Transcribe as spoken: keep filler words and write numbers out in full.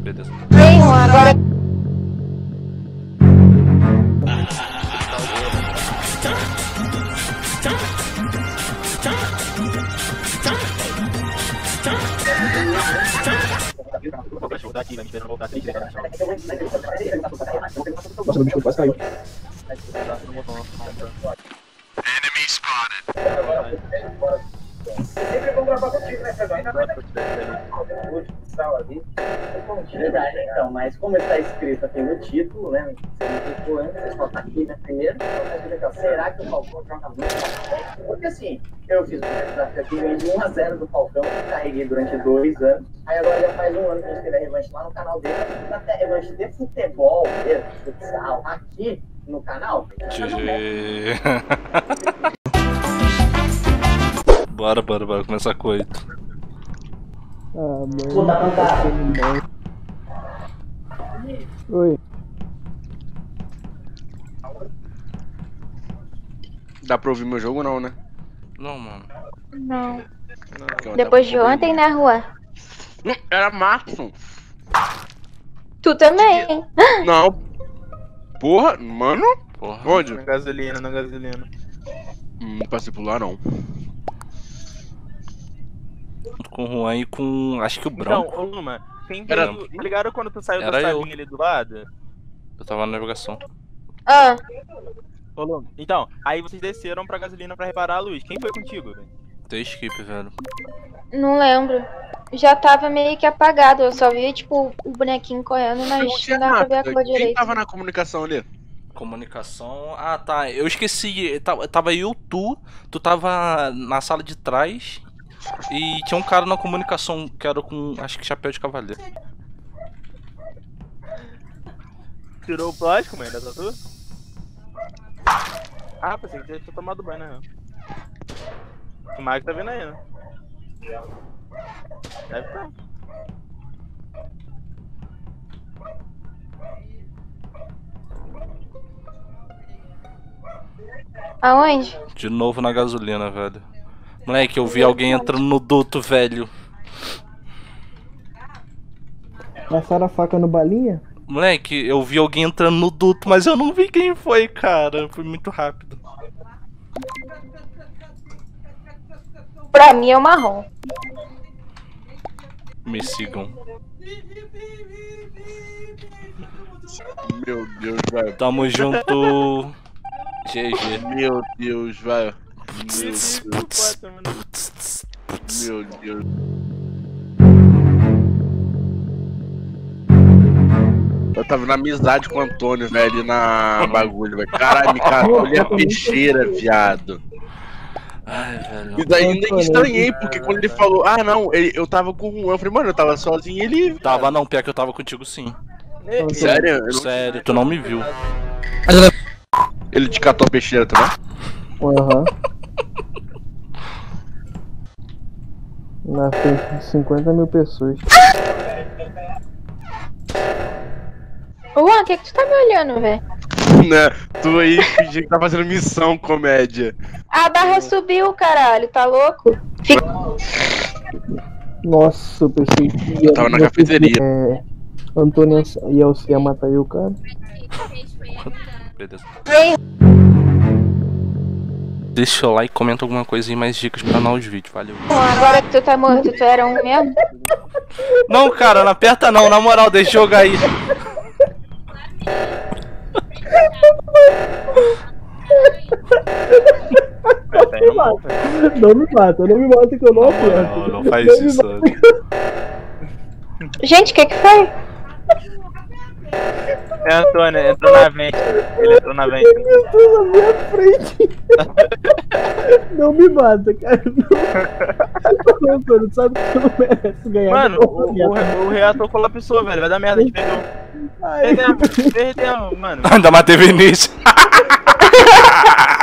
Beleza. Vem, Juan, agora. Nossa, meu bicho quase caiu. Enemy spotted. Sempre vão gravar contigo, né, Fredão? Ainda mais verdade, então, mas como está escrito aqui no título, né? Você não clicou antes, você só tá aqui, né? Primeiro, então, será que o Falcão joga muito? Porque assim, eu fiz um desafio aqui, ganhei de um a zero do Falcão, carreguei durante dois anos. Aí agora já faz um ano que a gente teve a revanche lá no canal dele, até revanche de futebol, mesmo, futsal, aqui no canal. G G. Bora, bora, bora, começar com oito. Ah, mano. Puta, cantar. Oi. Dá pra ouvir meu jogo não, né? Não, mano. Não. Não, porque eu Depois tava de ontem, né, Juan? Hum, Era Marson. Tu também. Não. Porra, mano? Porra. Onde? Na gasolina, na gasolina. Hum, não passei por lá não. Com o Juan e com. Acho que o Então, Branco. ô Luma, quem Era- veio, tá ligado quando tu saiu da Era eu. salinha ali do lado? Eu tava na navegação. Ah, Ô Luma, então, aí vocês desceram pra gasolina pra reparar a luz. Quem foi contigo, velho? Tem skip, velho. não lembro. Já tava meio que apagado, eu só via, tipo, o bonequinho correndo, mas não dava pra ver a cor Quem direito. tava na comunicação ali? Comunicação. Ah, tá. Eu esqueci. Tava, tava eu, tu. Tu tava na sala de trás. E tinha um cara na comunicação que era com. Acho que chapéu de cavaleiro. Tirou o plástico, mano, da tatu? Ah, pensei que você tinha tomado banho, né? O Marco tá vendo aí, né? Deve estar. Aonde? De novo na gasolina, velho. Moleque, eu vi alguém entrando no duto, velho. Passaram a faca no balinha? Moleque, eu vi alguém entrando no duto, mas eu não vi quem foi, cara. Foi muito rápido. Pra mim é o marrom. Me sigam. Meu Deus, velho. Tamo junto. G G. Meu Deus, velho. Putz, Meu putz, Putz, mano. putz, putz. Meu Deus. Eu tava na amizade com o Antônio, velho, ali na bagulho, velho. Caralho, me catou ali a peixeira, viado. Ai, velho. E daí ainda estranhei, porque quando ele falou, ah não, ele, eu tava com o Juan, eu falei, mano, eu tava sozinho e ele. Tava não, pior que eu tava contigo sim. Sério? Eu não- Sério, tu não me viu. Ele te catou a peixeira também? Aham. Na frente de cinquenta mil pessoas. Ô, Juan, o que que tu tá me olhando, velho? Né? Tu aí fingindo que tá fazendo missão, comédia. A barra subiu, caralho, tá louco? Fica... Nossa, eu pensei que Eu tava na cafeteria. É, Antônio e Elcio ia matar eu, cara. Beleza. Vem, Deixa o like, comenta alguma coisa e mais dicas pra novos vídeos, valeu. Juan, agora que tu tá morto, tu era um mesmo? Não, cara, não aperta não, na moral, deixa eu jogar aí. Tá indo mal, velho. Não me mata, não me mata que eu não Não, aperto. não, não faz me isso. mata. Gente, o que que foi? É Antônio, entrou na vente. Ele entrou na vente. Ele entrou na minha frente. Não me mata, cara. Não, Antônio, sabe que tu não merece ganhar. Mano, Não, o, minha- o, o reator colapsou, velho. Vai dar merda, a gente perdeu. Ai, Perdemos, perdemos, mano. Ainda matei Vinícius.